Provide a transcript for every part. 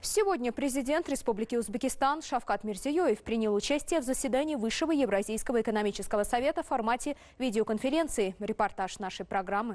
Сегодня президент Республики Узбекистан Шавкат Мирзиёев принял участие в заседании Высшего Евразийского экономического совета в формате видеоконференции. Репортаж нашей программы.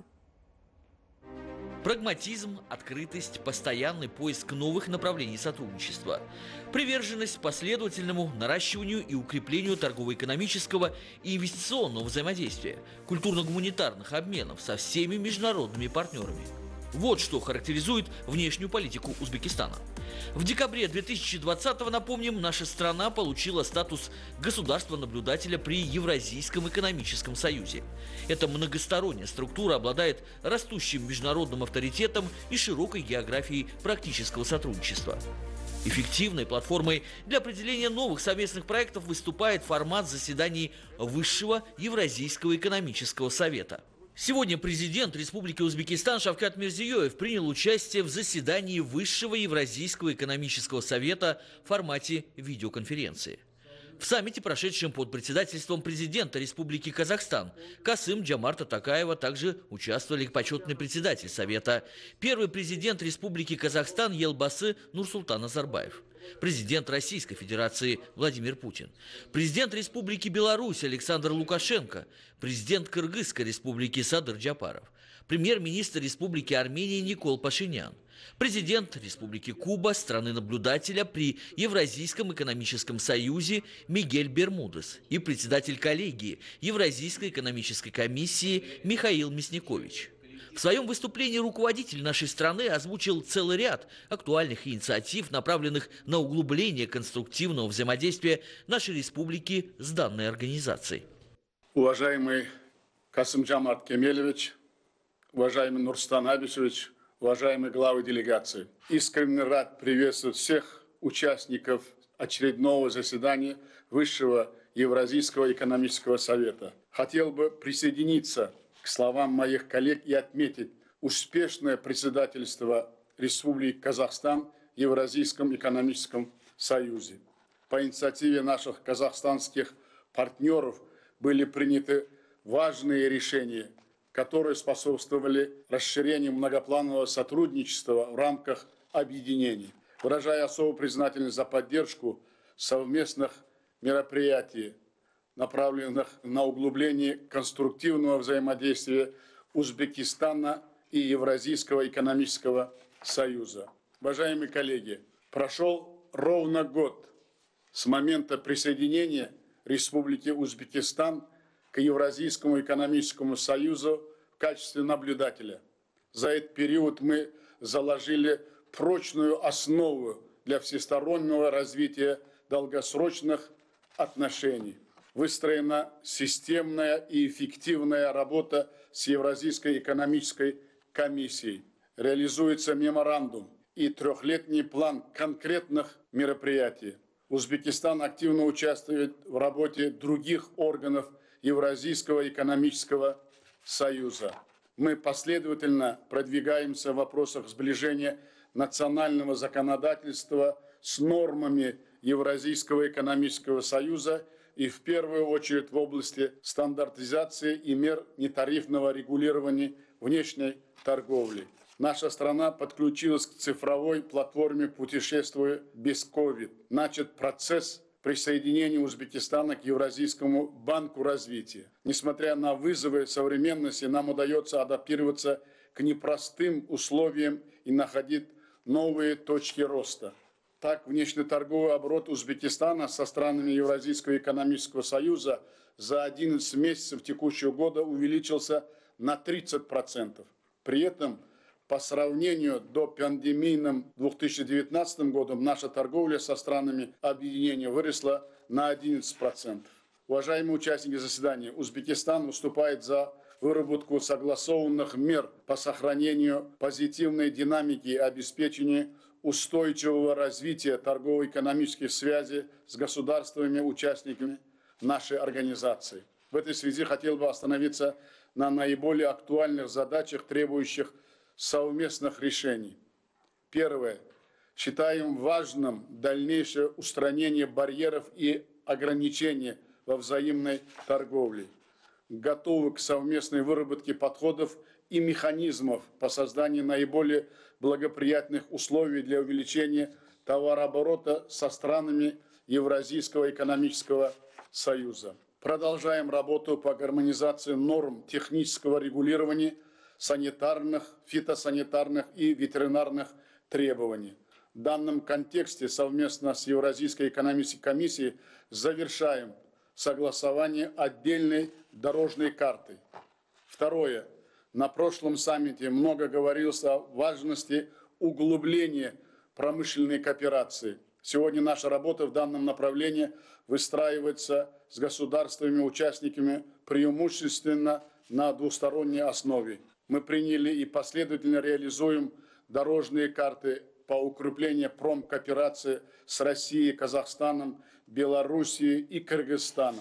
Прагматизм, открытость, постоянный поиск новых направлений сотрудничества, приверженность последовательному наращиванию и укреплению торгово-экономического и инвестиционного взаимодействия, культурно-гуманитарных обменов со всеми международными партнерами. Вот что характеризует внешнюю политику Узбекистана. В декабре 2020-го, напомним, наша страна получила статус государства-наблюдателя при Евразийском экономическом союзе. Эта многосторонняя структура обладает растущим международным авторитетом и широкой географией практического сотрудничества. Эффективной платформой для определения новых совместных проектов выступает формат заседаний Высшего Евразийского экономического совета. Сегодня президент Республики Узбекистан Шавкат Мирзиёев принял участие в заседании Высшего Евразийского экономического совета в формате видеоконференции. В саммите, прошедшем под председательством президента Республики Казахстан Касым-Джомарта Токаева, также участвовали почетный председатель совета, первый президент Республики Казахстан Елбасы Нурсултан Назарбаев, президент Российской Федерации Владимир Путин, президент Республики Беларусь Александр Лукашенко, президент Кыргызской Республики Садыр Джапаров, премьер-министр Республики Армения Никол Пашинян, президент Республики Куба, страны-наблюдателя при Евразийском экономическом союзе Мигель Бермудес и председатель коллегии Евразийской экономической комиссии Михаил Мясникович. В своем выступлении руководитель нашей страны озвучил целый ряд актуальных инициатив, направленных на углубление конструктивного взаимодействия нашей республики с данной организацией. Уважаемый Касым-Джомарт Кемелевич, уважаемый Нурсултан Абишевич, уважаемые главы делегации, искренне рад приветствовать всех участников очередного заседания Высшего Евразийского экономического совета. Хотел бы присоединиться к словам моих коллег и отметить успешное председательство Республики Казахстан в Евразийском экономическом союзе. По инициативе наших казахстанских партнеров были приняты важные решения, которые способствовали расширению многопланового сотрудничества в рамках объединений. Выражая особую признательность за поддержку совместных мероприятий, направленных на углубление конструктивного взаимодействия Узбекистана и Евразийского экономического союза. Уважаемые коллеги, прошел ровно год с момента присоединения Республики Узбекистан к Евразийскому экономическому союзу в качестве наблюдателя. За этот период мы заложили прочную основу для всестороннего развития долгосрочных отношений. Выстроена системная и эффективная работа с Евразийской экономической комиссией. Реализуется меморандум и трехлетний план конкретных мероприятий. Узбекистан активно участвует в работе других органов Евразийского экономического союза. Мы последовательно продвигаемся в вопросах сближения национального законодательства с нормами Евразийского экономического союза и в первую очередь в области стандартизации и мер нетарифного регулирования внешней торговли. Наша страна подключилась к цифровой платформе «Путешествуя без COVID». Начат процесс присоединения Узбекистана к Евразийскому банку развития. Несмотря на вызовы современности, нам удается адаптироваться к непростым условиям и находить новые точки роста. Так, внешнеторговый оборот Узбекистана со странами Евразийского экономического союза за 11 месяцев текущего года увеличился на 30%. При этом, по сравнению до пандемийным 2019 годом, наша торговля со странами объединения выросла на 11%. Уважаемые участники заседания, Узбекистан выступает за выработку согласованных мер по сохранению позитивной динамики и обеспечению устойчивого развития торгово-экономических связей с государствами-участниками нашей организации. В этой связи хотел бы остановиться на наиболее актуальных задачах, требующих совместных решений. Первое. Считаем важным дальнейшее устранение барьеров и ограничений во взаимной торговле. Готовы к совместной выработке подходов и механизмов по созданию наиболее благоприятных условий для увеличения товарооборота со странами Евразийского экономического союза. Продолжаем работу по гармонизации норм технического регулирования санитарных, фитосанитарных и ветеринарных требований. В данном контексте совместно с Евразийской экономической комиссией завершаем согласование отдельной дорожной карты. Второе. На прошлом саммите много говорилось о важности углубления промышленной кооперации. Сегодня наша работа в данном направлении выстраивается с государствами-участниками преимущественно на двусторонней основе. Мы приняли и последовательно реализуем дорожные карты по укреплению промкооперации с Россией, Казахстаном, Белоруссией и Кыргызстаном.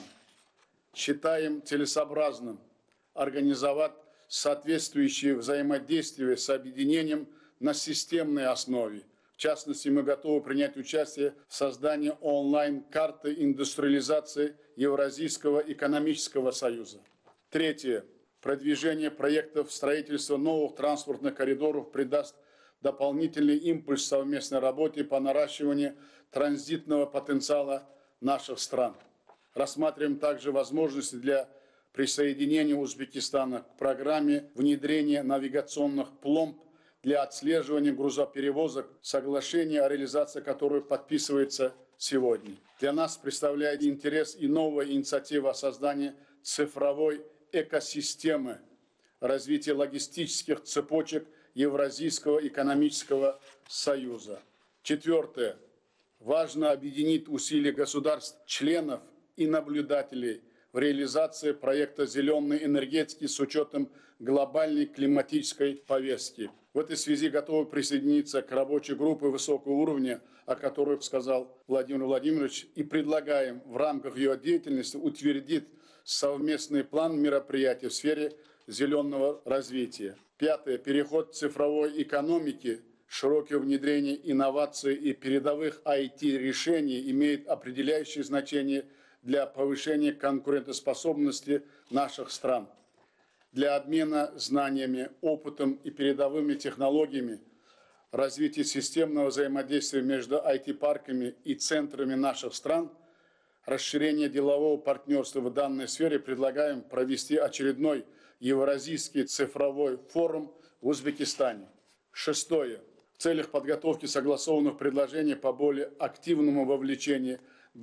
Считаем целесообразным организовать соответствующие взаимодействия с объединением на системной основе. В частности, мы готовы принять участие в создании онлайн-карты индустриализации Евразийского экономического союза. Третье. Продвижение проектов строительства новых транспортных коридоров придаст дополнительный импульс совместной работе по наращиванию транзитного потенциала наших стран. Рассматриваем также возможности для присоединения Узбекистана к программе внедрения навигационных пломб для отслеживания грузоперевозок, соглашение о реализации которой подписывается сегодня. Для нас представляет интерес и новая инициатива о создании цифровой экосистемы развития логистических цепочек Евразийского экономического союза. Четвертое. Важно объединить усилия государств-членов и наблюдателей в реализации проекта зеленой энергетики с учетом глобальной климатической повестки. В этой связи готовы присоединиться к рабочей группе высокого уровня, о которой сказал Владимир Владимирович, и предлагаем в рамках ее деятельности утвердить совместный план мероприятий в сфере зеленого развития. Пятое. Переход к цифровой экономике, широкое внедрение инноваций и передовых IT-решений имеет определяющее значение для повышения конкурентоспособности наших стран. Для обмена знаниями, опытом и передовыми технологиями, развития системного взаимодействия между IT-парками и центрами наших стран, расширение делового партнерства в данной сфере предлагаем провести очередной Евразийский цифровой форум в Узбекистане. Шестое. В целях подготовки согласованных предложений по более активному вовлечению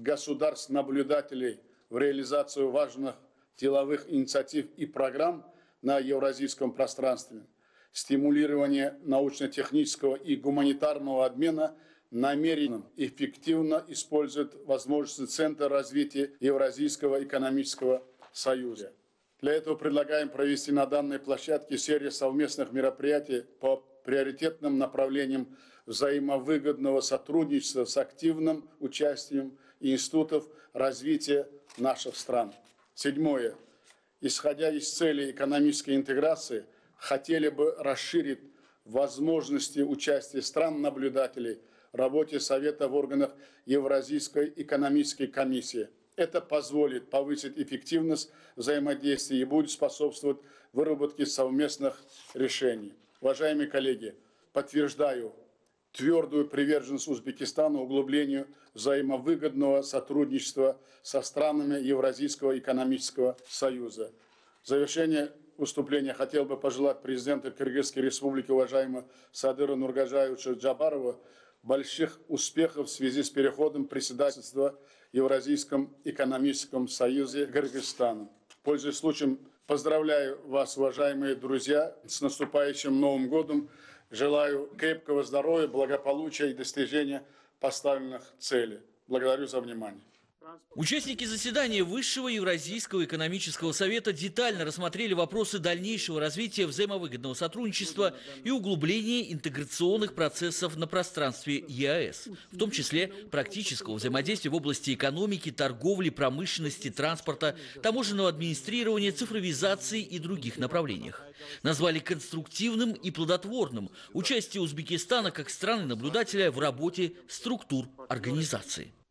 государств-наблюдателей в реализацию важных деловых инициатив и программ на евразийском пространстве, стимулирование научно-технического и гуманитарного обмена намеренно эффективно использует возможности Центра развития Евразийского экономического союза. Для этого предлагаем провести на данной площадке серию совместных мероприятий по приоритетным направлениям взаимовыгодного сотрудничества с активным участием институтов развития наших стран. Седьмое. Исходя из целей экономической интеграции, хотели бы расширить возможности участия стран-наблюдателей в работе Совета в органах Евразийской экономической комиссии. Это позволит повысить эффективность взаимодействия и будет способствовать выработке совместных решений. Уважаемые коллеги, подтверждаю твердую приверженность Узбекистана углублению взаимовыгодного сотрудничества со странами Евразийского экономического союза. В завершение выступления хотел бы пожелать президенту Кыргызской республики, уважаемому Садыру Нургажаевичу Джабарову, больших успехов в связи с переходом председательства в Евразийском экономическом союзе Кыргызстана. Пользуясь случаем, поздравляю вас, уважаемые друзья, с наступающим Новым годом. Желаю крепкого здоровья, благополучия и достижения поставленных целей. Благодарю за внимание. Участники заседания Высшего Евразийского экономического совета детально рассмотрели вопросы дальнейшего развития взаимовыгодного сотрудничества и углубления интеграционных процессов на пространстве ЕАЭС, в том числе практического взаимодействия в области экономики, торговли, промышленности, транспорта, таможенного администрирования, цифровизации и других направлениях. Назвали конструктивным и плодотворным участие Узбекистана как страны-наблюдателя в работе структур организации.